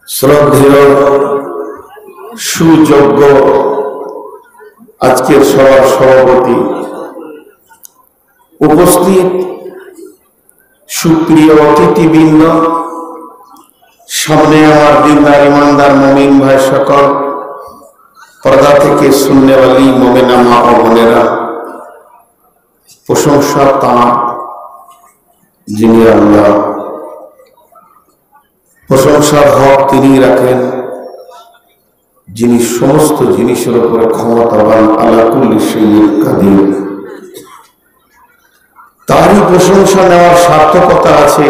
শ্রদ্ধেয় সুযোগ্য আজকের সভার সভাপতি, উপস্থিত সুপ্রিয় অতিথিবৃন্দ, সামনে আমার দিনদার ইমানদার মুমিন ভাই সকল, পর্দা থেকে সুন্নেওয়ালি মুমিনা মা ও বোনেরা, প্রশংসা তাঁর যিনি আল্লাহ, প্রশংসার হক তিনি রাখেন যিনি সমস্ত জিনিসের উপরে ক্ষমতাবান, আলা কুল্লি শাইইন কাদির। তারই প্রশংসা নেওয়ার সার্থকতা আছে।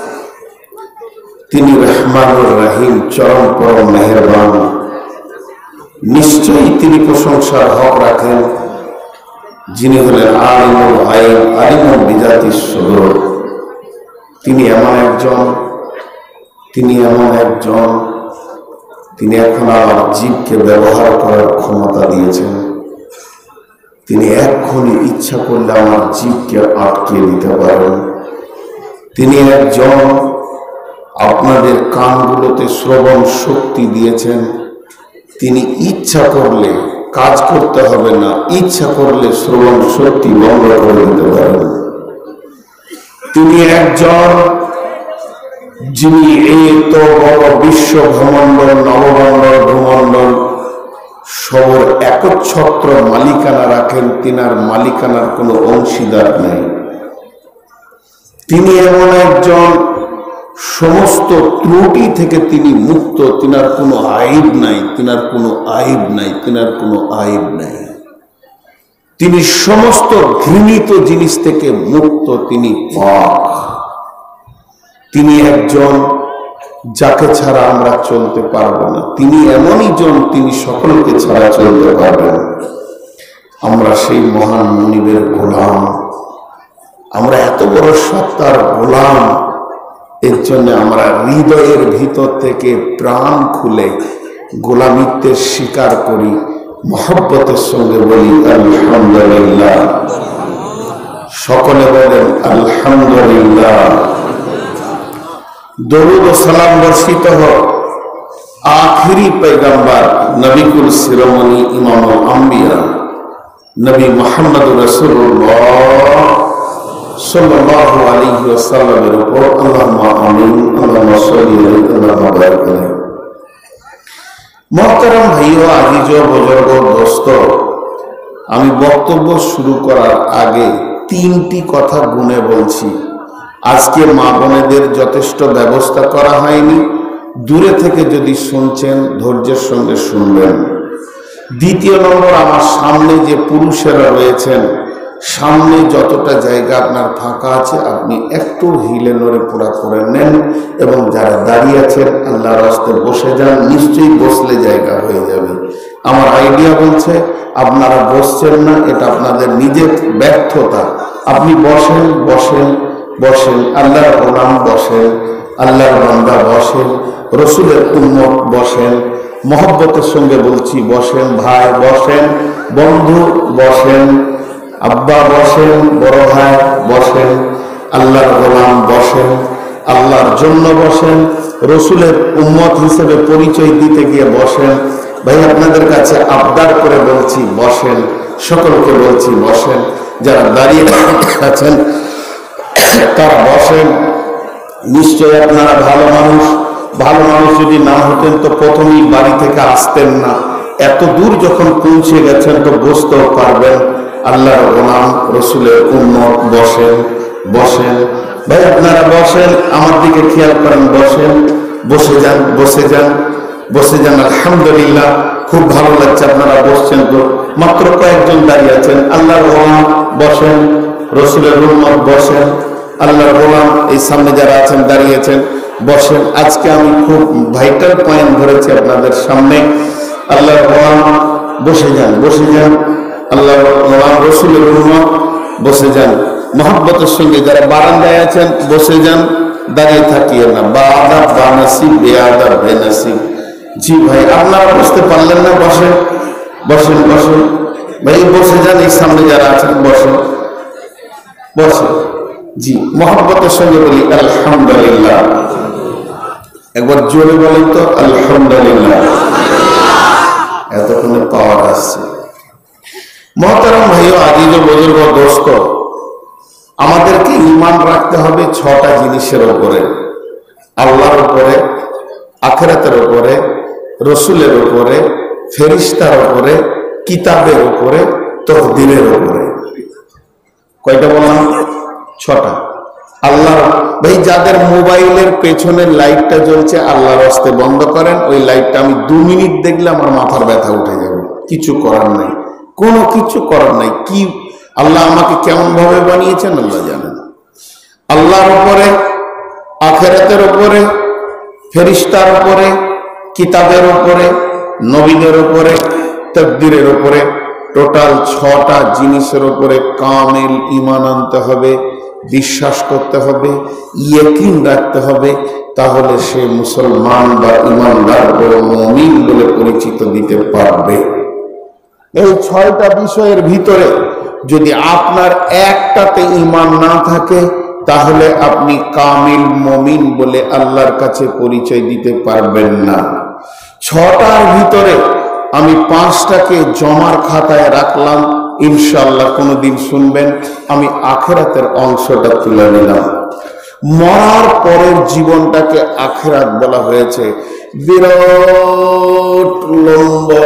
তিনি রহমানুর রহিম, চরম পরম মেহেরবান। নিশ্চয়ই তিনি প্রশংসার হক রাখেন যিনি হলেন আলিমুল গায়ব, আলিমুল বিজাতিস সুদূর। তিনি এখন আমার জীবকে ব্যবহার করার ক্ষমতা দিয়েছেন। তিনি এক্ষুনি ইচ্ছা করলে আমার জীবকে আটকে দিতে পারেন। তিনি একজন আপনাদের কানগুলোতে শ্রবণ শক্তি দিয়েছেন। তিনি ইচ্ছা করলে কাজ করতে হবে না, ইচ্ছা করলে শ্রবণ শক্তি বন্ধ করে দিতে পারেন। তিনি একজন যিনি এই তো বড় বিশ্ব ভূমণ্ডল, নবমণ্ডল, ভূমণ্ডল সবর একচ্ছত্র মালিকানা রাখেন। তিনার মালিকানার কোনো অংশীদার নেই। তিনি এমন একজন সমস্ত ত্রুটি থেকে তিনি মুক্ত। তিনার কোনো আইব নাই, তিনার কোনো আইব নাই, তিনার কোনো আইব নাই। তিনি সমস্ত ঘৃণিত জিনিস থেকে মুক্ত। তিনি পাক। তিনি একজন যাকে ছাড়া আমরা চলতে পারবো না। তিনি এমনই জন, তিনি সকলকে ছাড়া চলতে পারবেন। আমরা সেই মহান মুনিবের গোলাম। আমরা এত বড় সত্তার গোলাম, এর জন্য আমরা হৃদয়ের ভিতর থেকে প্রাণ খুলে গোলামিত্বের স্বীকার করি। মহব্বতের সঙ্গে বলি আলহামদুলিল্লাহ। সকলে বলেন আলহামদুলিল্লাহ। দরুদ ও সালাম বর্ষিত হোক আখিরি পয়গম্বর, নবিকুল শিরোমণি, ইমামুল আম্বিয়া, নবী মুহাম্মদুর রাসূলুল্লাহ সাল্লাল্লাহু আলাইহি ওয়াসাল্লামের উপর। আল্লাহুম্মা আমিন। আল্লাহুম্মা সাল্লি আলাইহি ওয়া বারিক আলাইহি। মুহতারাম ভাইও, আজিজ ও বুজুর্গ, দোস্ত, আমি বক্তব্য শুরু করার আগে তিনটি কথা গুনে বলছি। আজকে মা বোনেদের যথেষ্ট ব্যবস্থা করা হয়নি। দূরে থেকে যদি শুনছেন, ধৈর্যের সঙ্গে শুনবেন। দ্বিতীয় নম্বর, আমার সামনে যে পুরুষেরা রয়েছেন, সামনে যতটা জায়গা আপনার ফাঁকা আছে, আপনি একটু হিলে নড়ে পোড়া করে নেন এবং যারা দাঁড়িয়ে আছেন আল্লাহর রাস্তে বসে যান। নিশ্চয়ই বসলে জায়গা হয়ে যাবে। আমার আইডিয়া বলছে আপনারা বসছেন না, এটা আপনাদের নিজের ব্যর্থতা। আপনি বসেন, বসেন, বসেন। আল্লাহর গোলাম বসেন, আল্লাহর বান্দা বসেন, রসুলের উম্মত বসেন। মহব্বতের সঙ্গে বলছি বসেন। ভাই বসেন, বন্ধু বসেন, আব্বা বসেন, বড় ভাই বসেন, আল্লাহর গোলাম বসেন, আল্লাহর জন্য বসেন, রসুলের উম্মত হিসেবে পরিচয় দিতে গিয়ে বসেন। ভাই আপনাদের কাছে আবদার করে বলছি বসেন। সকলকে বলছি বসেন। যারা দাঁড়িয়ে আছেন তারা বসেন। নিশ্চয় আপনারা ভালো মানুষ। ভালো মানুষ যদি না হতেন তো প্রথমেই বাড়ি থেকে আসতেন না। এত দূর যখন পৌঁছে গেছেন তো বসতেও পারবেন। আল্লাহর গোলাম, রসুলের উম্মত বসেন, বসেন। ভাই আপনারা বসেন, আমার দিকে খেয়াল করেন, বসেন, বসে যান, বসে যান, বসে যান। আলহামদুলিল্লাহ, খুব ভালো লাগছে আপনারা বসছেন। তো মাত্র কয়েকজন দাঁড়িয়ে আছেন। আল্লাহর গোলাম বসেন, রসুলের উম্মত বসেন, আল্লাহর গোলাম এই সামনে যারা আছেন দাঁড়িয়েছেন বসেন। আজকে আমি খুব ভাইটাল পয়েন্ট ধরেছি আপনাদের সামনে। আল্লাহর গোলাম বসে যান, বসে যান। আল্লাহর গোলাম, রসুলের উম্মত বসে যান। মহব্বতের সঙ্গে যারা বারান্দায় আছেন বসে যান, দাঁড়িয়ে থাকিয়ে না। বা আদাব বা নাসিব, বে আদাব বে নাসিব। জি ভাই, আপনারা বসতে পারলেন না, বসেন, বসেন, বসেন। ভাই বসে যান। এই সামনে যারা আছেন বসেন, বসেন। জি, মহব্বতের সঙ্গে বলি আলহামদুলিল্লাহ। একবার জোরে বলেন তো আলহামদুলিল্লাহ। এতক্ষণে পাওয়ার আসছে। মহতারাম ভাইও, আজিজ ও বুজুর্গ দোস্ত, আমাদেরকে ঈমান রাখতে হবে 6টা জিনিসের উপরে: আল্লাহর উপরে, আখিরাতের উপরে, রসুলের উপরে, ফেরেশতার উপরে, কিতাবের উপরে, তকদীরের উপরে। কয়টা বললাম? 6টা। আল্লাহ ভাই, যাদের মোবাইলের পেছনের লাইটটা জ্বলছে আল্লাহর রাস্তে বন্ধ করেন। ওই লাইটটা আমি 2 মিনিট দেখলে আমার মাথার ব্যথা উঠে যাবে। কিছু করার নাই, কোনো কিছু করার নাই। কি আল্লাহ আমাকে কেমন ভাবে বানিয়েছেন আল্লাহ জানেন। আল্লাহর উপরে, আখিরাতের উপরে, ফেরেশতার উপরে, কিতাবের উপরে, নবীদের উপরে, তাকদীরের উপরে, টোটাল 6টা জিনিসের উপরে কামেল ঈমান আনতে হবে, বিশ্বাস করতে হবে, ইয়াকিন রাখতে হবে। তাহলে সে মুসলমান বা ঈমানদার বলে মুমিন বলে পরিচিত দিতে পারবে। এই 6টা বিষয়ের ভিতরে যদি আপনার একটাতে ঈমান না থাকে তাহলে আপনি কামিল মুমিন বলে আল্লাহর কাছে পরিচয় দিতে পারবেন না। 6টার ভিতরে আমি 5টাকে জমার খাতায় রাখলাম, ইনশাআল্লাহ কোনোদিন শুনবেন আমি আখিরাতের অংশটা তুলে নিলাম। মরার পরের জীবনটাকে আখিরাত বলা হয়েছে। বিরাট লম্বা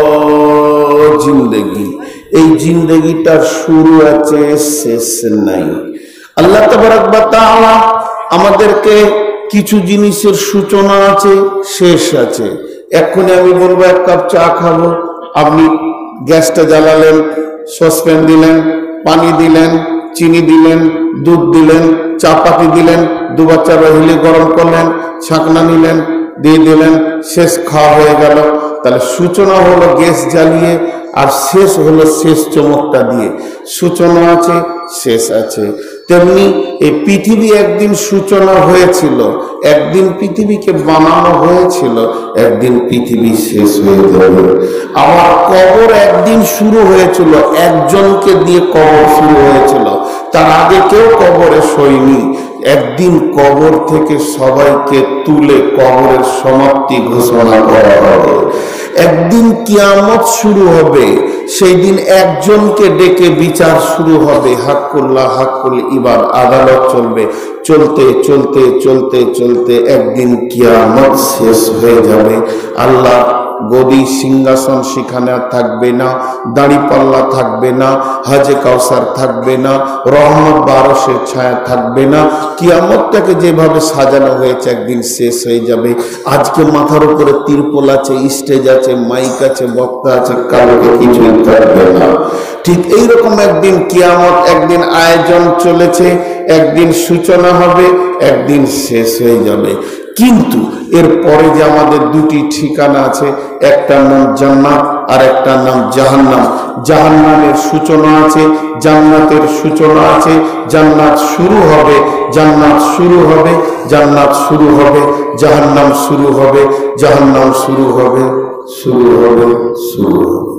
জিন্দেগি, এই জিন্দেগিটার শুরু আছে, শেষ নাই। আল্লাহ তাবারক ওয়া তাআলা আমাদেরকে কিছু জিনিসের সূচনা আছে, শেষ আছে। এক্ষুনি আমি বলবো 1 কাপ চা খাবো, আপনি গ্যাসটা জ্বালালেন, সসপ্যান দিলেন, পানি দিলেন, চিনি দিলেন, দুধ দিলেন, চা পাতি দিলেন, 2 বাচ্চা রহিলে গরম করলেন, ছাঁকনা নিলেন, দিয়ে দিলেন, শেষ খাওয়া হয়ে গেল। তাহলে সূচনা হলো গ্যাস জ্বালিয়ে, আর শেষ হলো শেষ চমকটা দিয়ে। সূচনা আছে, শেষ আছে। তেমনি এই পৃথিবী একদিন সূচনা হয়েছিল, একদিন পৃথিবীকে বানানো হয়েছিল, একদিন পৃথিবী শেষ হয়ে যাবে। আমার কবর একদিন শুরু হয়েছিল, একজনকে দিয়ে কবর শুরু হয়েছিল, তার আগে কেউ কবরে শোয়নি। একদিন কবর থেকে সবাইকে তুলে কবরের সমাপ্তি ঘোষণা করা হবে। একদিন কিয়ামত শুরু হবে, সেই দিন একজনকে ডেকে বিচার শুরু হবে। হাক্কুল্লাহ, হাক্কুল ইবাদ, আদালত চলবে। চলতে চলতে চলতে চলতে একদিন কিয়ামত শেষ হয়ে যাবে। আল্লাহ গদি সিংহাসন সেখানে আর থাকবে না, দাঁড়িপাল্লা থাকবে না, হাজে কাউসার থাকবে না, রহমত বারসের ছায়া থাকবে না। কিয়ামতটাকে যেভাবে সাজানো হয়েছে একদিন শেষ হয়ে যাবে। আজকে মাথার উপরে তিরপল আছে, স্টেজ আছে, মাইক আছে, বক্তা আছে, কালকে কিছুই থাকবে না। ঠিক এইরকম একদিন কিয়ামত, একদিন আয়োজন চলেছে, একদিন সূচনা হবে, একদিন শেষ হয়ে যাবে। কিন্তু এর পরে যে আমাদের 2টি ঠিকানা আছে, একটার নাম জান্নাত আর একটার নাম জাহান্নাম। জাহান্নামের সূচনা আছে, জান্নাতের সূচনা আছে। জান্নাত শুরু হবে, জান্নাত শুরু হবে, জান্নাত শুরু হবে, জাহান্নাম শুরু হবে, জাহান্নাম শুরু হবে, শুরু হবে, শুরু হবে।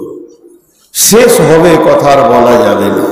শেষ হবে কথা আর বলা যাবে না।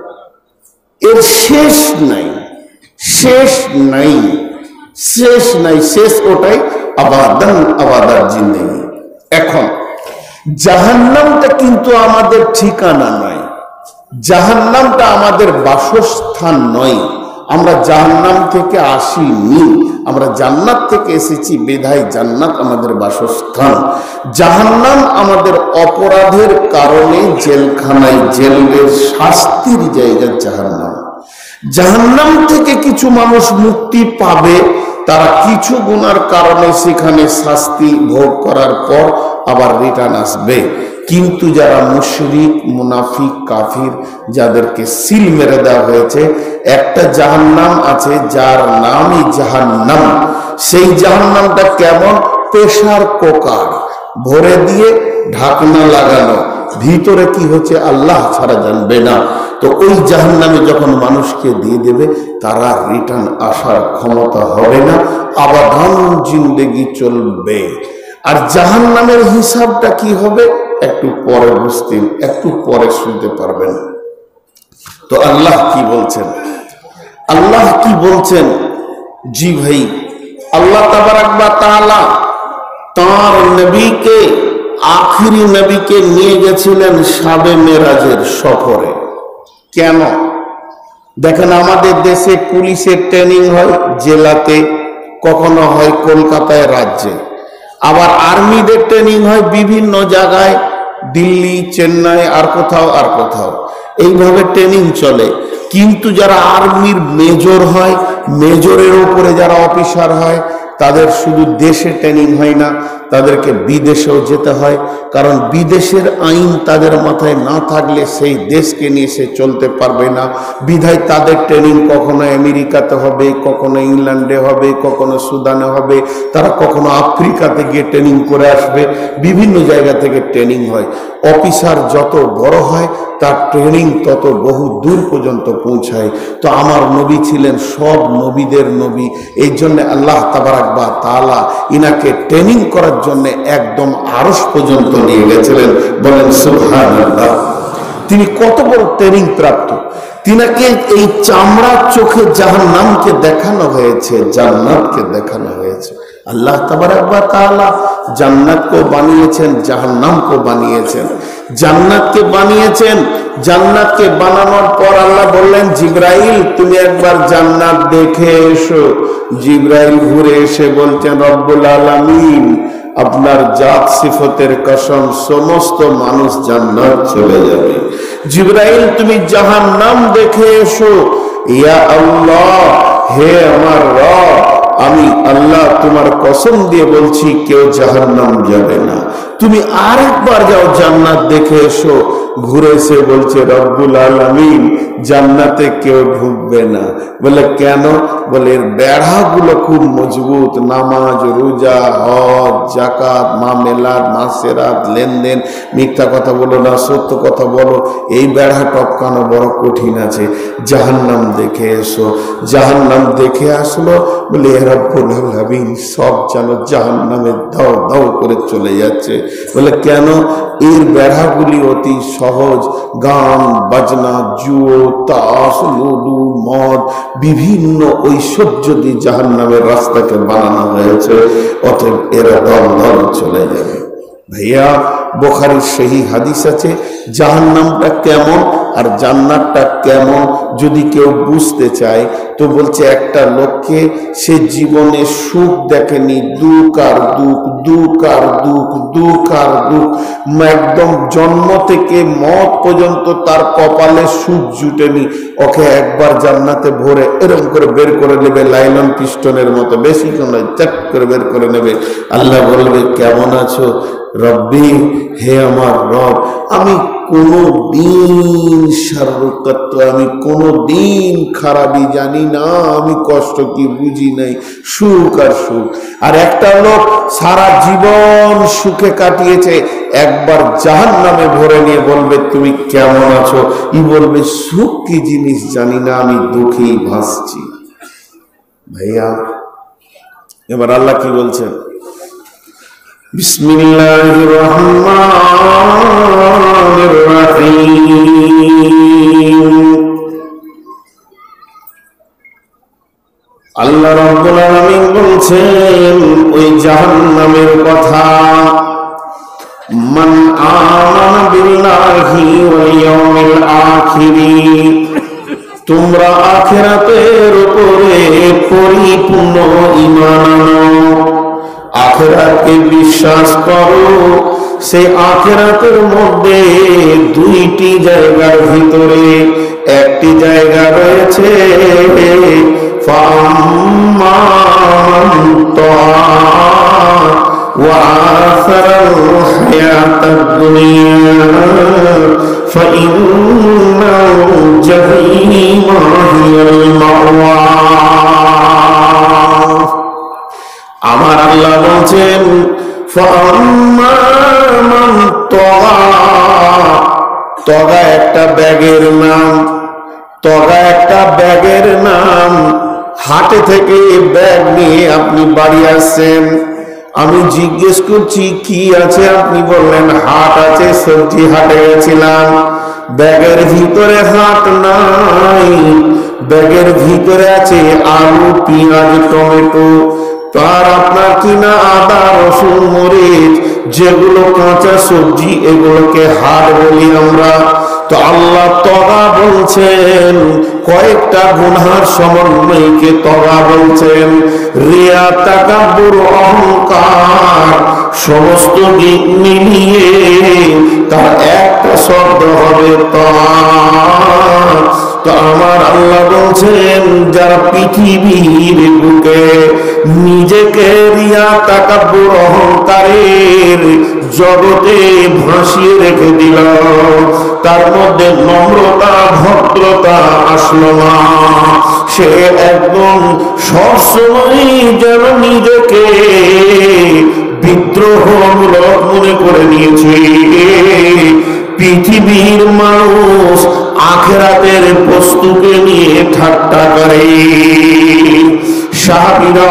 এর শেষ নাই, শেষ নাই, শেষ নাই, শেষ ওটাই আবাদান আবাদার জিন্দেগি। এখন জাহান্নামটা কিন্তু আমাদের ঠিকানা নয়, জাহান্নামটা আমাদের বাসস্থান নয়। আমরা জাহান্নাম থেকে আসিনি, আমরা জান্নাত থেকে এসেছি, বিধায় জান্নাত আমাদের বাসস্থান। জাহান্নাম আমাদের অপরাধের কারণে জেলখানায়, জেলের শাস্তির জায়গা জাহান্নাম। জাহান্নাম থেকে কিছু মানুষ মুক্তি পাবে, তারা কিছু গুনার কারণে সেখানে শাস্তি ভোগ করার পর আবার রিটার্ন আসবে। কিন্তু যারা মুশরিক, মুনাফিক, কাফির, যাদেরকে সিল মেরে দেওয়া হয়েছে, একটা জাহান্নাম আছে যার নামই জাহান্নাম। সেই জাহান্নামটা কেমন? প্রেসার কুকার ভরে দিয়ে ঢাকনা লাগানো, ভিতরে কি হচ্ছে আল্লাহ ছাড়া জানবে না। তো ওই জাহান্নামে যখন মানুষকে দিয়ে দেবে, তারা রিটার্ন আসার ক্ষমতা হবে না, আবাদান জিন্দেগি চলবে। আর জাহান্নামের হিসাবটা কি হবে একটু পরে বুঝতেন, একটু পরে শুনতে পারবেন। তো আল্লাহ কি বলছেন, আল্লাহ কি বলছেন? জি ভাই, আল্লাহ তাবারাক ওয়া তাআলা তার নবীকে, আখিরি নবীকে নিয়ে গেছিলেন শাবে মেরাজের সফরে। কেন? দেখেন, আমাদের দেশে পুলিশের ট্রেনিং হয় জেলাতে, কখনো হয় কলকাতায় রাজ্যে, আবার আর্মিদের ট্রেনিং হয় বিভিন্ন জায়গায়, দিল্লি, চেন্নাই, আর কোথাও আর কোথাও, এইভাবে ট্রেনিং চলে। কিন্তু যারা আর্মির মেজর হয়, মেজরের উপরে যারা অফিসার হয়, তাদের শুধু দেশে ট্রেনিং হয় না, তাদেরকে বিদেশেও যেতে হয়। কারণ বিদেশের আইন তাদের মাথায় না থাকলে সেই দেশকে নিয়ে সে চলতে পারবে না। বিধায় তাদের ট্রেনিং কখনো আমেরিকাতে হবে, কখনো ইংল্যান্ডে হবে, কখনো সুদানে হবে, তারা কখনো আফ্রিকাতে গিয়ে ট্রেনিং করে আসবে। বিভিন্ন জায়গা থেকে ট্রেনিং হয়। অফিসার যত বড় হয় তার ট্রেনিং তত বহু দূর পর্যন্ত পৌঁছায়। তো আমার নবী ছিলেন সব নবীদের নবী, এই জন্য আল্লাহ তাবারাক ওয়া তাআলা ইনাকে ট্রেনিং করার জন্য একদম আরশ পর্যন্ত নিয়ে গেছিলেন। বলেন সুবহানাল্লাহ। তিনি কত বড় ট্রেনিং প্রাপ্ত! তিনাকে এই চামড়ার চোখে জাহান্নামকে দেখানো হয়েছে, জান্নাতকে দেখানো হয়েছে। আল্লাহ তাবারাক ওয়া তাআলা জান্নাতকে বানিয়েছেন, জাহান্নামকে বানিয়েছেন। জান্নাতকে বানিয়েছেন, জান্নাতকে বানানোর পর আল্লাহ বললেন, জিবরাইল তুমি একবার জান্নাত দেখে এসো। জিবরাইল ঘুরে এসে বলছেন, রব্বুল আলামিন আপনার জাত সিফতের কসম, সমস্ত মানুষ জান্নাত চলে যাবে। জিবরাইল তুমি জাহান্নাম দেখে এসো। ইয়া আল্লাহ, হে আমার রব, আমি আল্লাহ তোমার কসম দিয়ে বলছি কেউ জাহান্নাম যাবে না। তুমি আরেকবার যাও, জান্নাত দেখে এসো। ঘুরে এসে বলছে, রব্বুল আলামিন জান্নাতে কেউ ঢুকবে না। বলে কেন? বলে এর বেড়াগুলো খুব মজবুত, নামাজ, রোজা, হজ, যাকাত, মামেলাত, মাসেরাত, লেনদেন, মিথ্যা কথা বলো না, সত্য কথা বলো, এই বেড়া টপকানো বড় কঠিন আছে। জাহান্নাম দেখে এসো। জাহান্নাম দেখে আসলো। বলে রব্বুল আলামিন সব যেন জাহান্নামে দাও দাও করে চলে যাচ্ছে। বলে কেন? এর বেড়াগুলি অতি সহজ, গান বাজনা, জুয়ো, তাস, লুডু, মদ, বিভিন্ন ঐশ্বর্য দিয়ে জাহান্নামের রাস্তাকে বানানো হয়েছে। অতএব এরা দল দল চলে যাবে। ভাইয়া, বুখারীর সহিহ হাদিস আছে, জাহান্নামটা কেমন আর জান্নাতটা কেমন যদি কেউ বুঝতে চায় তো বলছে, একটা লোককে সে জীবনে সুখ দেখেনি, দুঃখ আর দুঃখ, দুঃখ আর দুঃখ, দুঃখ আর দুঃখ, একদম জন্ম থেকে মত পর্যন্ত তার কপালে সুখ জুটেনি। ওকে একবার জান্নাতে ভরে এরকম করে বের করে নেবে, লাইলন পিস্টনের মতো, বেশি নয়, চাট করে বের করে নেবে। আল্লাহ বলবে, কেমন আছো? রব্বি, হে আমার রব, আমি কোনো দিন শাররুকাত, আমি কোনো দিন খারাপই জানি না, আমি কষ্ট কি বুঝি নাই, সুখ আর সুখ। আর একটা লোক সারা জীবন সুখে কাটিয়েছে, একবার জাহান্নামে ভরে নিয়ে বলবে, তুমি কেমন আছো? ই বলবে, সুখ কি জিনিস জানি না, আমি দুঃখেই ভাসছি। ভাইয়া, এবার আল্লাহ কি বলছেন? বিসমিল্লাহির রহমানির রহিম। আল্লাহ রাব্বুল আলামিন বলছেন ওই জাহান্নামের কথা, মান আমানা বিল্লাহি ওয়াল ইয়াউমিল আখির, তোমরা আখিরাতের উপরে পরিপূর্ণ ঈমান আনো, আখিরাতকে বিশ্বাস করো। সেই আখিরাতের মধ্যে দুইটি জায়গার ভিতরে একটি জায়গা রয়েছে ফাম্মা মান তাআ ওয়া আসারাল হায়াতাদ দুনিয়া ফাইন্নাল জাহিমা হিয়াল মাওয়া। আমার আল্লাহ বলছেন, তগা একটা ব্যাগের নাম, তগা একটা ব্যাগের নাম। হাটে থেকে ব্যাগ নিয়ে আপনি বাড়ি আসছেন, আমি জিজ্ঞেস করছি কি আছে, আপনি বললেন হাট আছে, সবজি হাটে গেছিলাম। ব্যাগের ভিতরে হাট নাই, ব্যাগের ভিতরে আছে আলু, পেঁয়াজ, টমেটো। তার আপনার কিনা আদা রসুন মরিচ যেগুলো কাঁচা সবজি এগুলোকে হাট বলি আমরা। তো আল্লাহ তগা বলছেন, কয়েকটা গুনার সমন্বয়কে তগা বলছেন। রিয়া, তাকাব্বুর, অহংকার সমস্ত দিক মিলিয়ে তার একটা শব্দ হবে তগা। তো আমার আল্লাহ বলছেন, যারা পৃথিবীর বুকে নিজেকে রিয়া, তাকাব্বুর, অহংকারের জগতে ভাসিয়ে রেখে দিল, তার মধ্যে নম্রতা ভদ্রতা আসলো না, সে একদম সবসময় যেন নিজেকে বিদ্রোহমূলক মনে করে নিয়েছে। পৃথিবীর মানুষ আখিরাতের বস্তুকে নিয়ে ঠাট্টা করে। সাহাবীরা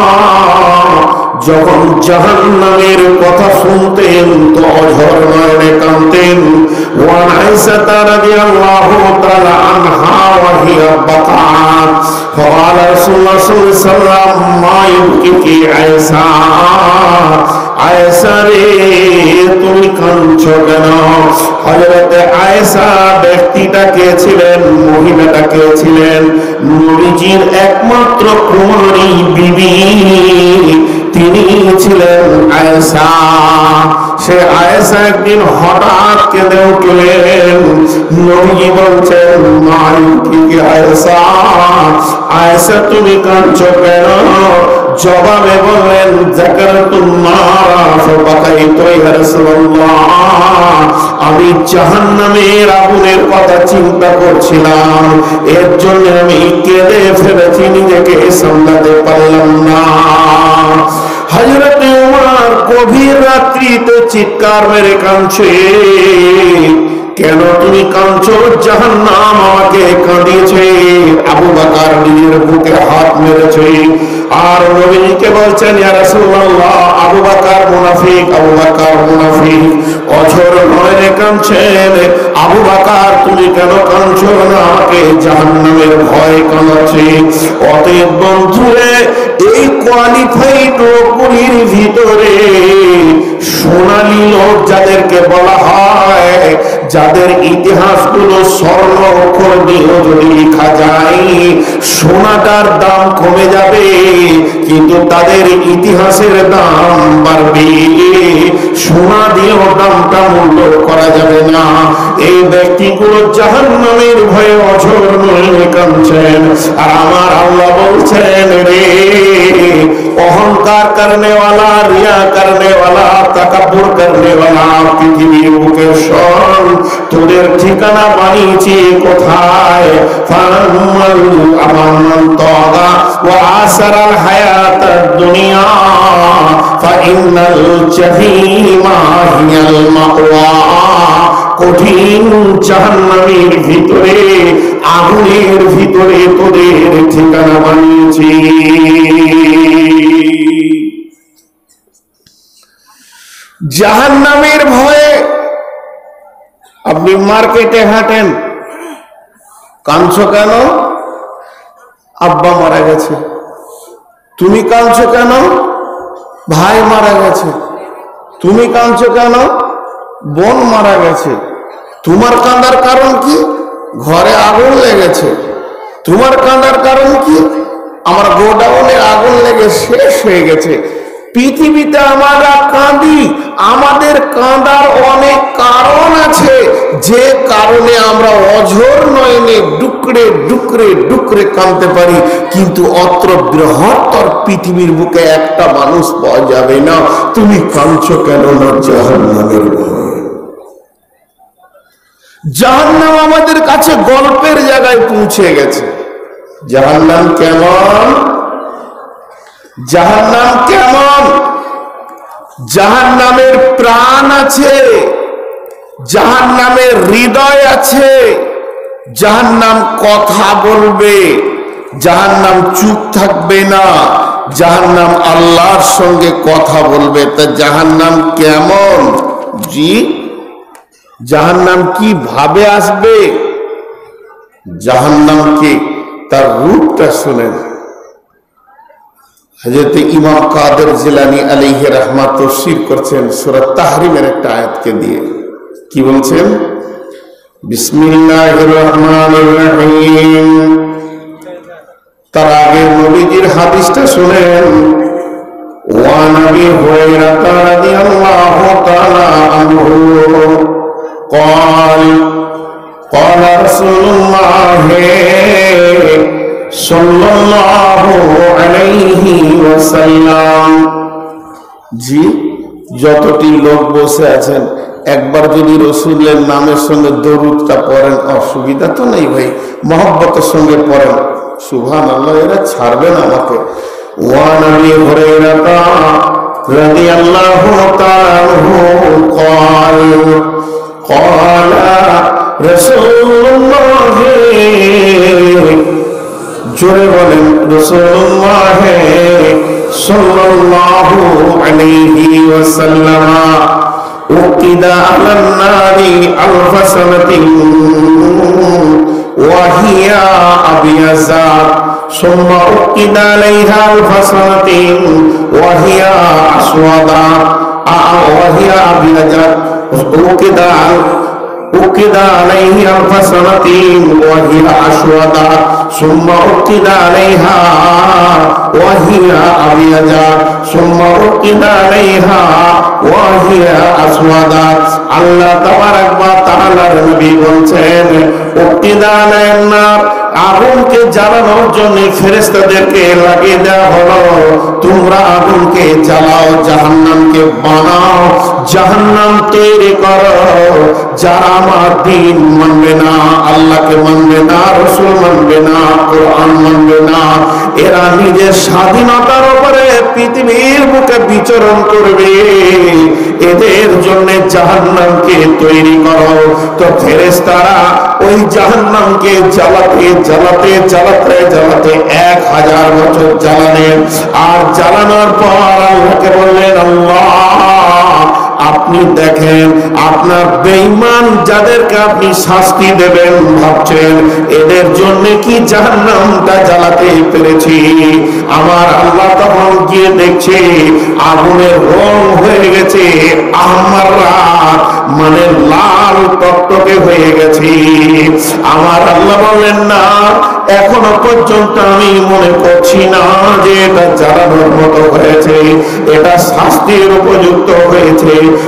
যখন জাহান্নামের কথা শুনতেন তো অঝর নয়নে কাঁদতেন। ওয়ান আয়েশা রাদিয়াল্লাহু তাআলা আনহা ওয়া হিয়া বাকাত ফাকাল রাসূলুল্লাহ সাল্লাল্লাহু আলাইহি ওয়াসাল্লাম মা ইউবকিকি আয়েশা, আয়েশা রে তুমি কাঁদছো কেন? হযরতে আয়েশা ব্যক্তিটা কে ছিলেন, মহিলাটা কে ছিলেন? নবীজির একমাত্র কুমারী বিবি, তিনি ছিলেন আয়েশা। সে আয়েশা একদিন হঠাৎ কেঁদে উঠলেন। নবীজি বলছেন, মা ইউবকিকি আয়েশা, আয়েশা তুমি কাঁদছো কেন? জবাবে বললেন, আমি জাহান্নামের আগুনের কথা চিন্তা করছিলাম, এর জন্য আমি কেঁদে ফেলেছি, নিজেকে সামলাতে পারলাম না। হযরতে ওমর গভীর রাত্রিতে চিৎকার মেরে কাঁদছে। কেন তুমি কাঁদছো? জাহান্নাম আমাকে কাঁদিয়েছে। আবু বকর নিজের বুকে হাত মেরেছে আর নবীকে বলছেন, ইয়া রাসূলুল্লাহ, আবু বকর মুনাফিক, আবু বকর মুনাফিক। অঝর নয়নে কাঁদছেন। আবু বকর তুমি কেন কাঁদছো না? আমাকে জাহান্নামের ভয় কাঁদাচ্ছে। অতএব বন্ধুরে, এই কোয়ালিফাইড লোকগুলির ভিতরে সোনালী লোক যাদেরকে বলা হয়, যাদের ইতিহাসগুলো স্বর্ণ অক্ষর দিয়েও যদি লেখা যায় সোনাটার দাম কমে যাবে, কিন্তু তাদের ইতিহাসের দাম বাড়বে। সোনা দিয়েও দামটা মূল্য করা যাবে না। এই ব্যক্তিগুলো জাহান্নামের ভয়ে অঝর নয়নে কাঁদছেন। আর আমার আল্লাহ বলছেন, রে অহংকার করনে वाला, रिया करने वाला, तकब्बुर करने वाला, পৃথিবীর বুকে শোন, তোদের ঠিকানা বানিয়েছি কোথায়? ফামাল আমান তাগা ওয়া আসারাল হায়াতাদ দুনিয়া ফাইন্নাল জাহিমা হিয়াল মাওয়া। কঠিন জাহান্নামের ভিতরে, আগুনের ভিতরে তোদের ঠিকানা বানিয়েছি। জাহান্নামের ভয়ে আপনি মার্কেটে হাঁটেন, কাঁদছো কেন? আব্বা মারা গেছে। তুমি কাঁদছো কেন? ভাই মারা গেছে। তুমি কাঁদছো কেন? বোন মারা গেছে। তোমার কাঁদার কারণ কি? ঘরে আগুন লেগেছে। তোমার কাঁদার কারণ কি? আমার গোডাউনে আগুন লেগে শেষ হয়ে গেছে। পৃথিবীতে আমরা কাঁদি, আমাদের কাঁদার অনেক কারণ আছে, যে কারণে আমরা অঝর নয়নে ডুকরে ডুকরে ডুকরে কাঁদতে পারি। কিন্তু অত্র বৃহত্তর পৃথিবীর বুকে একটা মানুষ পাওয়া যাবে না। তুমি কাঁদছো কেন? না জাহান্নামের ভয়। জাহান্নাম আমাদের কাছে গল্পের জায়গায় পৌঁছে গেছে। জাহান্নাম কেমন? জাহান্নাম কেমন? জাহান্নামের প্রাণ আছে, জাহান্নামের হৃদয় আছে। জাহান্নাম কথা বলবে, জাহান্নাম চুপ থাকবে না, জাহান্নাম আল্লাহর সঙ্গে কথা বলবে। তা জাহান্নাম কেমন? জি, জাহান্নাম কি ভাবে আসবে? জাহান্নামকে তার রূপটা শুনেন। হযরত ইমাম কাদের জিলানী আলাইহি রাহমাত তাফসীর করছেন সূরা তাহরিমের একটা আয়াতকে দিয়ে। কি বলছেন? বিসমিল্লাহির রহমানির রহিম। তার আগে নবীজির হাদিসটা শুনেন। ওয়া নবী হুরায়রা রাদিয়াল্লাহু তাআলা আনহু قال قال رسول الله صلى الله عليه وسلم। জি, যতটি লোক বসে আছেন একবার যদি রসুলের নামের সঙ্গে দরুদটা পড়েন অসুবিধা তো নেই ভাই, মহব্বতের সঙ্গে পড়েন। সুবহানাল্লাহ, এরা ছাড়বেন আমাকে। ওয়া নবী হুরায়রা রাদিয়াল্লাহু তাআলা আনহু قال قال رسول الله জোরে বলেন রাসূলুল্লাহ সাল্লাল্লাহু আলাইহি ওয়াসাল্লাম উকিদা আলান নারি আলফা সানাতিন ওয়া হিয়া আবিয়াজা সুম্মা উকিদা আলাইহা আলফা সানাতিন ওয়া হিয়া আসওয়াদা ওয়া হিয়া আবিয়াজা উকিদা আলাইহি আলফা সানাতিন ওয়া হিয়া আসওয়াদা সুম্মা উকিদা আলাইহা ওয়া হিয়া আবিয়াজা সুম্মা উকিদা আলাইহা ওয়া হিয়া আসওয়াদা। আল্লাহ তাবারাক ওয়া তাআলার নবী বলছেন উকিদা আলাইন নার, আগুনকে জ্বালানোর জন্য ফেরেশতাদেরকে লাগিয়ে দেওয়া হলো, তোমরা আগুনকে জ্বালাও, জাহান্নামকে বানাও, জাহান্নাম তৈরি করো। যারা আমার দ্বীন মানবে না, আল্লাহকে মানবে না, রাসূল মানবে না, কোরআন মানবে না, এরা নিজের স্বাধীনতার উপরে পৃথিবীর বুকে বিচরণ করবে, এদের জন্য জাহান্নামকে তৈরি করো। তো ফেরেশতারা ওই জাহান্নামকে জ্বালাতে জ্বালাতে জ্বালাতে জ্বালাতে 1000 বছর জ্বালালেন। আর জ্বালানোর পর আল্লাহকে বললেন, আল্লাহ আপনি দেখেন আপনার বেঈমান যাদেরকে আপনি শাস্তি দেবেন ভাবছেন, এদের জন্য কি জাহান্নামটা জ্বালাতে পেরেছি? আমার আল্লাহ তখন গিয়ে দেখছে আগুনের রং হয়ে গেছে আহমার রাত, মানে লাল টকটকে হয়ে গেছে। আমার আল্লাহ বললেন, না এখনো পর্যন্ত আমি মনে করছি না যে এটা জ্বালানোর মতো হয়েছে, এটা শাস্তির উপযুক্ত হয়েছে।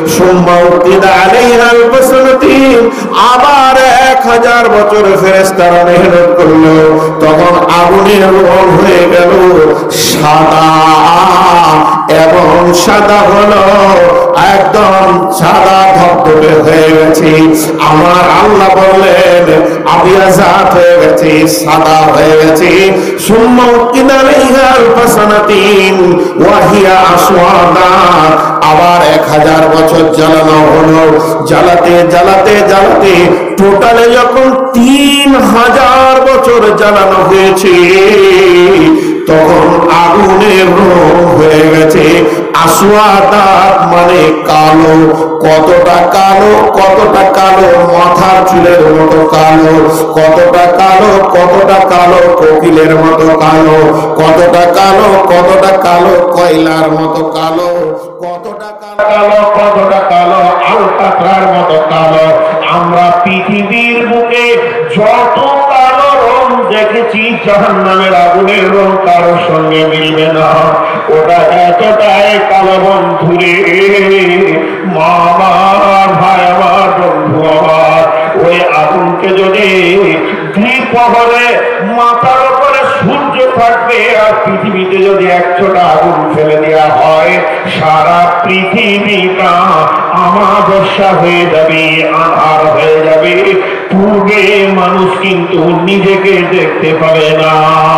আবার 1000 বছর ফেরেশতারা মেহনত করলো, তখন আগুনের রং হয়ে গেল সাদা, এবং সাদা হলো একদম সাদা ধবধবে হয়ে গেছে। আমার আল্লাহ বললেন আবিয়াজাত হয়ে গেছে, সাদা হয়ে গেছে। সুম্মা উকিদা আলাইহা আলফা সানাতিন ওয়া হিয়া আসওয়াদা, আবার 1000 বছর জ্বালানো হলো। জ্বালাতে জ্বালাতে জ্বালাতে টোটালে যখন 3000 বছর জ্বালানো হয়েছে, তখন আগুনের রং হয়ে গেছে আসওয়াদা, মানে কালো। কতটা কালো, কতটা কালো, মাথার চুলের মতো কালো, কতটা কালো, কতটা কালো, কোকিলের মতো কালো, কতটা কালো, কতটা কালো, কয়লার মতো কালো, কতটা কালো, কতটা কালো, আলকাতরার মতো কালো। আমরা পৃথিবীর বুকে যত কালো রং দেখেছি, জাহান্নামের আগুনের রং কারোর সঙ্গে মিলবে না। ওটা এতটাই কালো বন্ধুরে, মা আমার, ভাই আমার, বন্ধু আমার, ওই আগুনকে যদি দ্বিপ্রহরে মাথার উপরে সূর্য থাকবে আর পৃথিবীতে যদি 1 ছোটা আগুন ফেলে দেওয়া হয়, সারা পৃথিবীটা আমাবস্যা হয়ে যাবে, আঁধার হয়ে যাবে। পূর্বে মানুষ কিন্তু নিজেকে দেখতে পাবে না।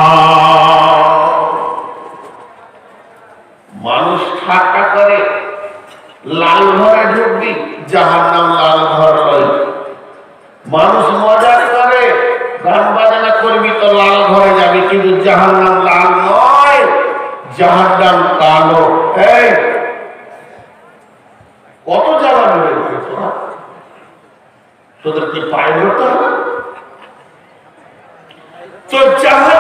মানুষ ঠাট্টা করে লাল ঘরে ঢুকবি, জাহান্নাম লাল ঘর লয়। মানুষ মজা করে গান বাজনা করবি তো লাল ঘরে যাবি, কিন্তু জাহান্নাম লাল নয়, জাহান্নাম কালো। কত জ্বালা বেড়ে তোরা, তোদের কি পায়ে ধরতে হবে? তো জাহান্নাম